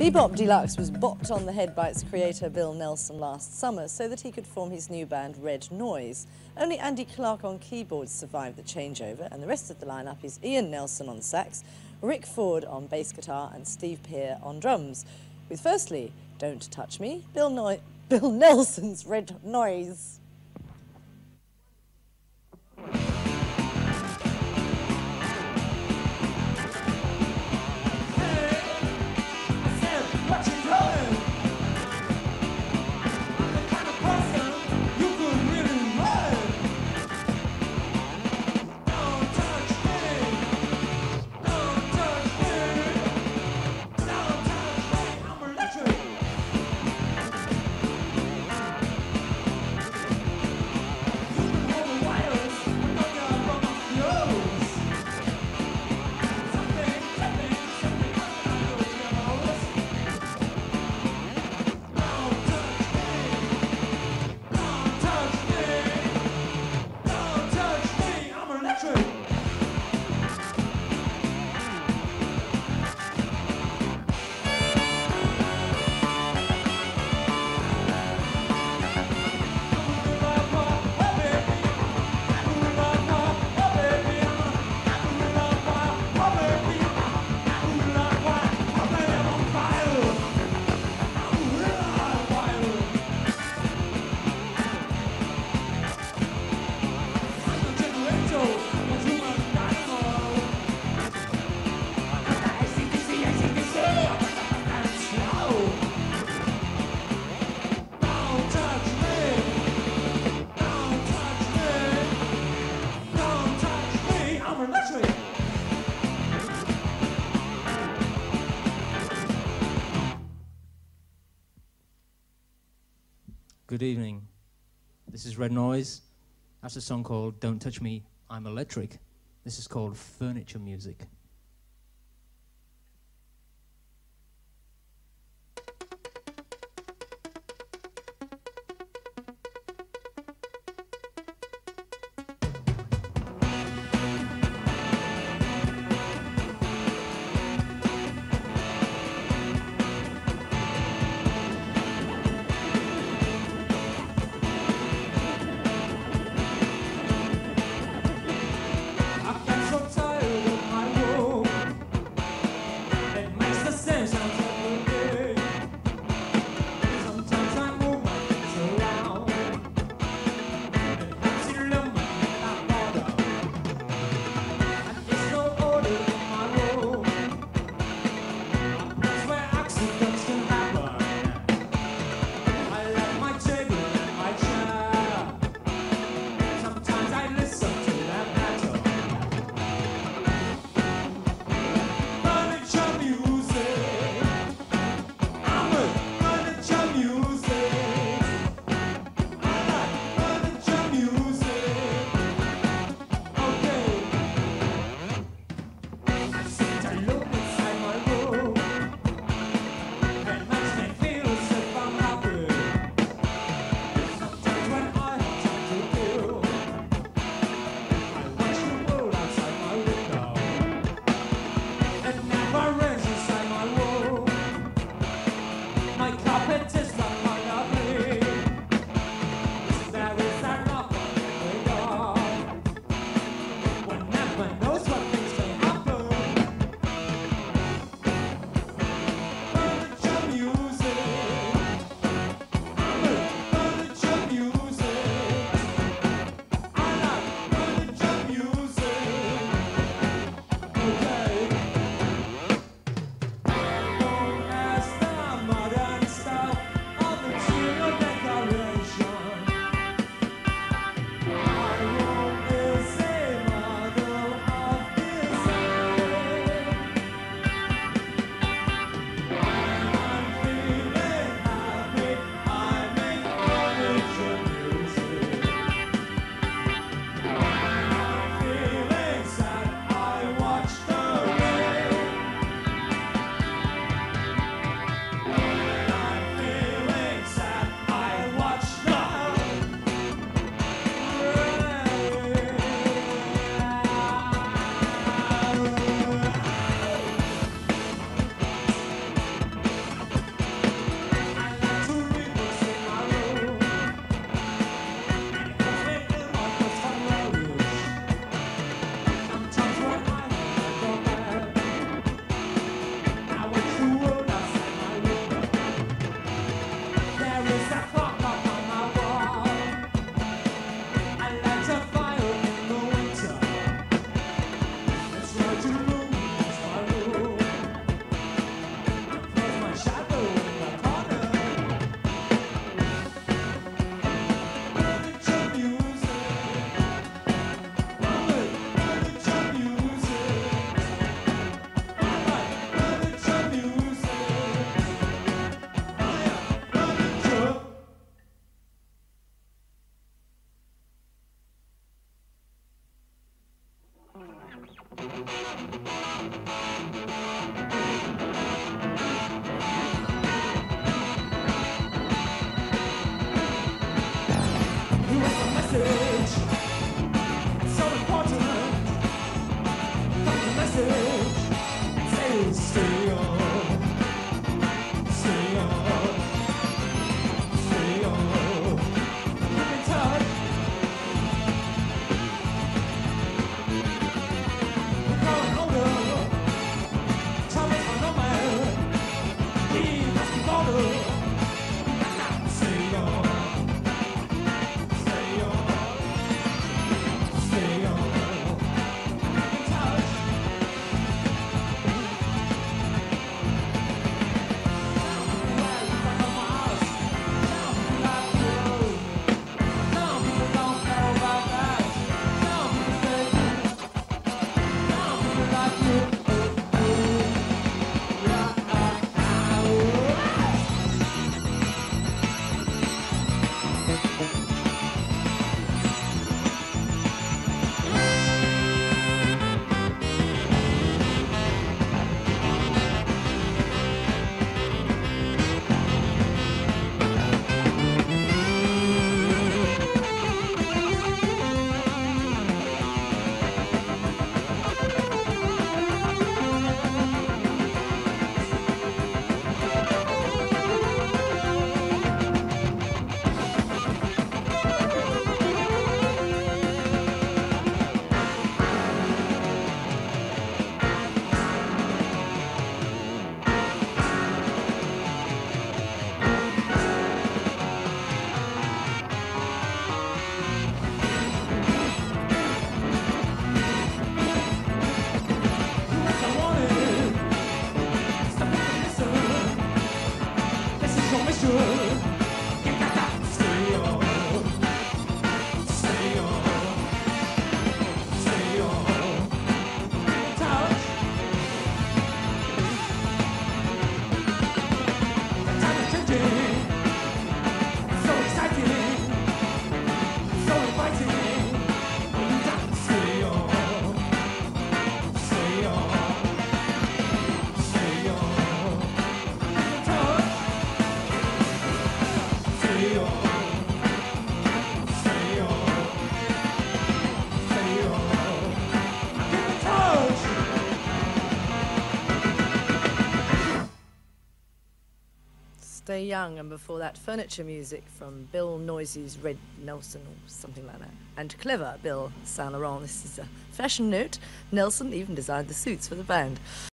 Bebop Deluxe was bopped on the head by its creator Bill Nelson last summer so that he could form his new band Red Noise. Only Andy Clark on keyboards survived the changeover, and the rest of the lineup is Ian Nelson on sax, Rick Ford on bass guitar and Steve Peer on drums. With firstly, Don't Touch Me, Bill Nelson's Red Noise. Good evening. This is Red Noise. That's a song called Don't Touch Me, I'm Electric. This is called Furniture Music. Stay Young, and before that, Furniture Music from Bill Noisey's Red Nelson or something like that. And Clever, Bill Saint Laurent. This is a fashion note. Nelson even designed the suits for the band.